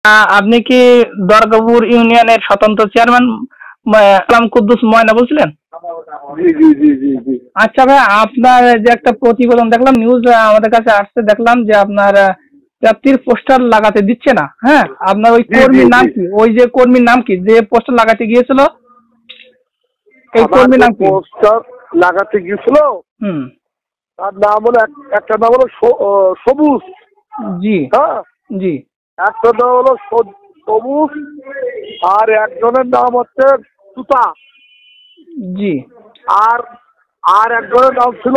আপনি কি দরগাপুর ইউনিয়নের স্বতন্ত্র চেয়ারম্যান কালাম কুদ্দুস ময়না বলছিলেন? জি জি জি জি জি। আচ্ছা ভাই, আপনার যে একটা প্রতিবেদন দেখলাম, নিউজ আমাদের কাছে আসছে, দেখলাম যে আপনার প্রার্থীর পোস্টার লাগাতে দিচ্ছে না। হ্যাঁ, আপনার ওই কর্মীর নাম কি? ওই যে কর্মীর নাম কি যে পোস্টার লাগাতে গিয়েছিল, এই কর্মীর নাম কি? পোস্টার লাগাতে গিয়েছিল, তার নাম হলো একটা নাম হলো সবুজ। জি হ্যাঁ জি। একটা নাম হলো সবুজ, আর একজনের নাম হচ্ছে তুতা। জি। আর আর একজনের নাম ছিল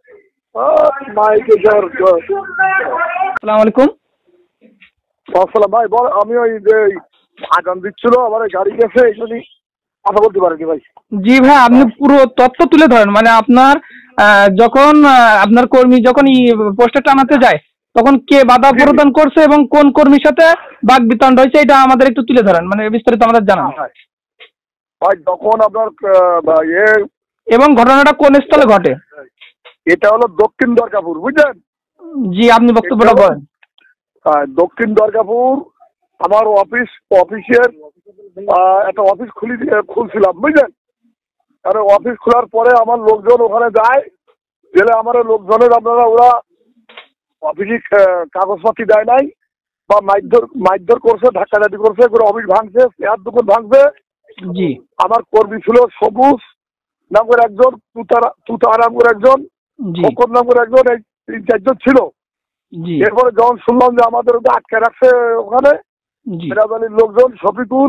আসসালামু আলাইকুম। আসসালাম ভাই, বল। আমি ওই যে আগাম দিচ্ছিল, আমার গাড়ি গেছে, এই জন্যই কথা বলতে পারিনি ভাই। জি ভাই, আপনি পুরো তথ্য তুলে ধরেন। মানে আপনার যখন আপনার কর্মী যখন পোস্টার টানাতে যায়, তখন কে বাধা প্রদান করছে এবং কোন কর্মীর সাথে বাক বিতণ্ড হয়েছে, এটা আমাদের একটু তুলে ধরেন, মানে বিস্তারিত আমাদের জানান ভাই। যখন আপনার এবং ঘটনাটা কোন স্থলে ঘটে? এটা হলো দক্ষিণ দরগাপুর, বুঝলেন? জি, আপনি বক্তব্যটা বলেন। দক্ষিণ দরগাপুর আমার অফিসের একটা অফিস খুলছিলাম, বুঝলেন? আর অফিস খোলার পরে আমার লোকজন ওখানে যায়, গেলে আমার লোকজনের আপনারা ওরা অফিসে কাগজপাতি দেয় নাই, বা মারধর করছে, ধাক্কাধাক্কি করছে, করে অফিস ভাঙছে, চেয়ার দোকান ভাঙছে। জি। আমার কর্মী ছিল সবুজ নাম করে একজন, তুতা নাম করে একজন, শঙ্কর নাম করে একজন, এই 3-4 জন ছিল। এরপরে যখন শুনলাম যে আমাদের ওকে আটকে রাখছে ওখানে মেরাবালির লোকজন, শফিকুল।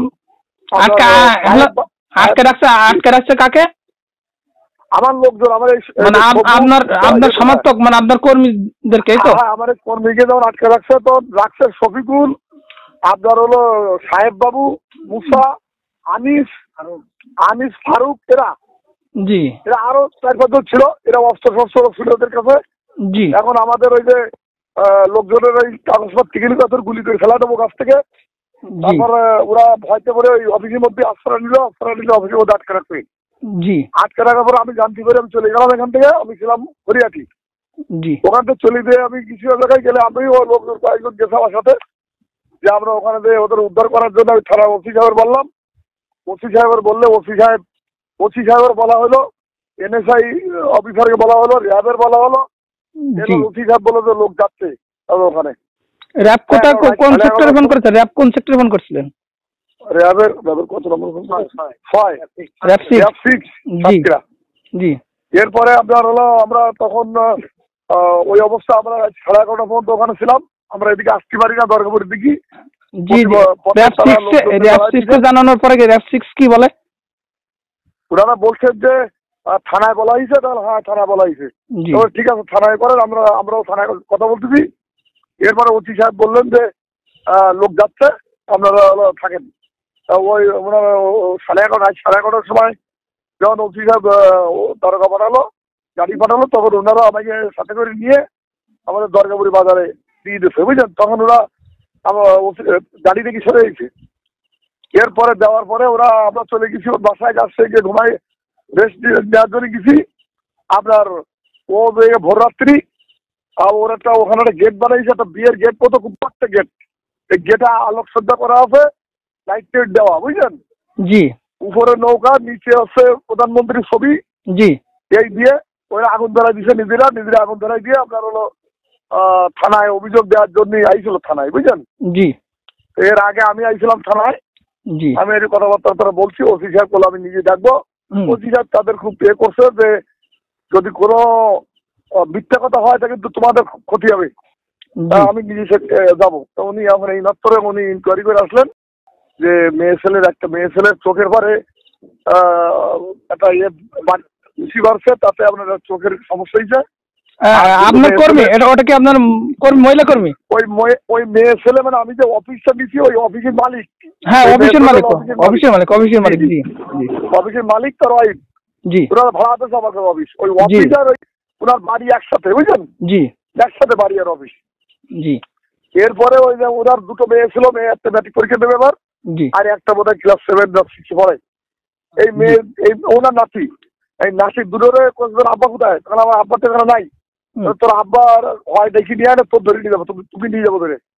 আটকে রাখছে কাকে? আমার লোকজন, আমার আপনার সমর্থক, মানে আপনার কর্মীদেরকে। তো হ্যাঁ, আমার কর্মীকে যখন আটকে রাখছে, তো রাখছে শফিকুল, আপনার হলো সাহেব বাবু, মুসা, আনিস, ফারুক, এরা আরো 4-5 জন ছিল। এরা অস্ত্র শস্ত্র ছিল ওদের কাছে। এখন আমাদের ওই যে লোকজনের ওই কাগজপত্র টিকিট গুলি করে ফেলা দেবো কাছ থেকে। তারপরে ওরা ভয়তে করে ওই অফিসের মধ্যে আশ্রয় নিল, অফিসের মধ্যে আটকে রাখবে। আটকে রাখার পরে আমি জানতে পারি, আমি চলে গেলাম এখান থেকে। আমি ছিলাম হরিয়াটি, ওখান থেকে চলে দিয়ে আমি কিছু জায়গায় গেলে আমি ও লোকজন কয়েকজন গেছে আমার সাথে, যে আমরা ওখানে যে ওদের উদ্ধার করার জন্য আমি থানা ওসি সাহেবের বললাম। ওসি সাহেবের বললে ওসি সাহেবের বলা হলো, NSI অফিসারকে বলা হলো, র্যাবের বলা হলো। ওসি সাহেব বললো যে লোক যাচ্ছে ওখানে। র্যাব কোন সেক্টরে ফোন করেছে? র্যাব কোন সেক্টরে ফোন করছিলেন? র্যাবের কত নম্বর? 6। জি। এরপরে আপনার হলো আমরা তখন ওই অবস্থা, আমরা 11:30 পর্যন্ত ওখানে ছিলাম। আমরা এদিকে আসতে পারি না, দরগাপুরের দিকে। জানানোর পরে র্যাব 6 কি বলে? ওনারা বলছেন যে থানায় বলা হয়েছে। তাহলে হ্যাঁ, থানায় বলা হয়েছে। ঠিক আছে, থানায় করেন, আমরাও থানায় কথা বলতেছি। এরপরে ওসি সাহেব বললেন যে লোক যাচ্ছে, আপনারা থাকেন। ওই ওনারা 11:30 সময় যখন ওসি সাহেব দরগা পাঠালো, গাড়ি পাঠালো, তখন ওনারা আমাকে সাথে করে নিয়ে আমাদের দরগাপুরি বাজারে দিয়ে দিচ্ছে, বুঝলেন? তখন ওরা গাড়ি থেকে সরে গেছে। এরপরে দেওয়ার পরে আমরা চলে গেছি ওর বাসায়, যাচ্ছে গিয়ে ঘুমাই রেস্ট নেওয়ার জন্য গেছি। আপনার ও ভোর রাত্রি, আর ওর ওখানে একটা গেট বানাইছে, একটা বিয়ের গেট, কত খুব একটা গেট। এই গেটে আলোকসজ্জা করা আছে, লাইট টাইট দেওয়া, বুঝলেন? জি। উপরে নৌকা, নিচে আছে প্রধানমন্ত্রীর ছবি। জি। এই দিয়ে ওরা আগুন ধরাই দিছে, নিজেরা আগুন ধরাই দিয়ে আপনার হলো থানায় অভিযোগ দেওয়ার জন্য আইছিল থানায়, বুঝলেন? জি। এর আগে আমি আইছিলাম থানায়। জি। আমি এই কথাবার্তা বলছি, ওসি সাহেব বলে আমি নিজে ডাকবো। ওসি সাহেব তাদের খুব করছে যে যদি কোনো মিথ্যা কথা হয় তা কিন্তু তোমাদের ক্ষতি হবে, আমি নিজে যাবো। তো উনি আমার এই নত্তরে উনি ইনকোয়ারি করে আসলেন যে মেয়ে ছেলের চোখের পরে একটা বাড়ছে, তাতে আপনার চোখের সমস্যা হয়েছে। আপনার কর্মী ওটা কি আপনার কর্মী, মহিলা কর্মী? ওই মেয়ে ছেলে, মানে আমি যে অফিসটা দিচ্ছি ওই অফিসের মালিক। হ্যাঁ, অফিসের মালিক। জি। অফিসের মালিক তার ওয়াইফ। জি। ওরা ভাড়া আছে আমাকে অফিস। ওই অফিস আর ওনার বাড়ি একসাথে, বুঝলেন? জি। একসাথে বাড়ি আর অফিস। জি। এরপরে ওই যে ওনার 2টো মেয়ে ছিল, মেয়ে একটা ম্যাট্রিক পরীক্ষা দেবে এবার, আর একটা বোধহয় ক্লাস 7 বা 6 পড়ে। এই মেয়ে ওনার নাতি, এই নাতি দুটোরে কোথায় আব্বা কোথায়? কারণ আমার আব্বা তো এখানে নাই। তোর আব্বা হয় দেখি নিয়ে আনে, তোর ধরে নিয়ে যাবো, তুমি নিয়ে যাবো ধরে।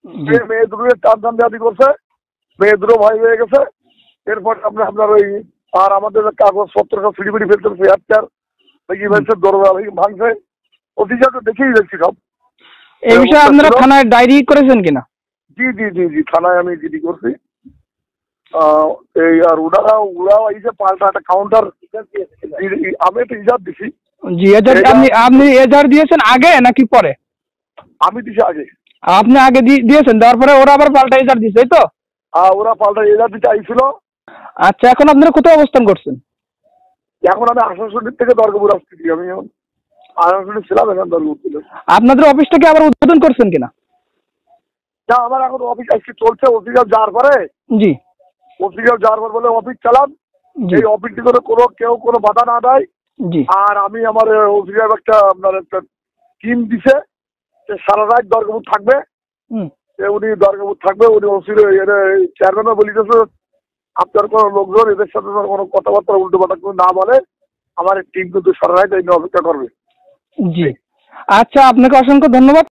মেয়ে দুটো টান দাবি করছে, মেয়ে দুটো ভয় হয়ে গেছে। এরপর আপনার ওই আর আমাদের কাগজপত্র সব ফিড়িফিড়ি ফেলতে চেয়ার ভেঙে ফেলছে, দরজা ভাঙছে, অফিসার তো দেখেই যাচ্ছি সব। এই বিষয়ে আপনারা থানায় ডায়েরি করেছেন কিনা? জি থানায় আমি জিডি করছি। এই আর ওরাও এই যে পাল্টা একটা কাউন্টার, আমি একটা ইজার দিছি। জি, আপনি এজার দিয়েছেন আগে নাকি পরে? আমি দিছি আগে। আপনি আগে দিয়েছেন, দেওয়ার পরে ওরা আবার পাল্টা এজার দিছে, এই তো? ওরা পাল্টা এজার দিতে আইছিল। আচ্ছা, এখন আপনারা কোথায় অবস্থান করছেন? এখন আমি আসানসোল থেকে দরগাপুর আসছি। আমি এখন আসানসোলে ছিলাম, এখন দরগাপুর ছিল। আপনাদের অফিসটাকে আবার উদ্বোধন করছেন কিনা? না, আমার এখন অফিস আজকে চলছে। অফিসার যাওয়ার পরে জি, অফিসার যাওয়ার পর বলে অফিস চালান, এই অফিসটি করে কেউ কোনো বাধা না দেয়। জি। আর আমি আমার অফিসার আপনার একটা টিম দিছে, সারা রাত দরগাপুর থাকবে। উনি দরগাপুর থাকবে, উনি ওসির চেয়ারম্যানও বলিতেছে আপনার কোনো লোকজন এদের সাথে কোনো কথাবার্তা উল্টো পাল্টা না বলে, আমার টিম কিন্তু সারা রাত এই অপেক্ষা করবে। জি, আচ্ছা, আপনাকে অসংখ্য ধন্যবাদ।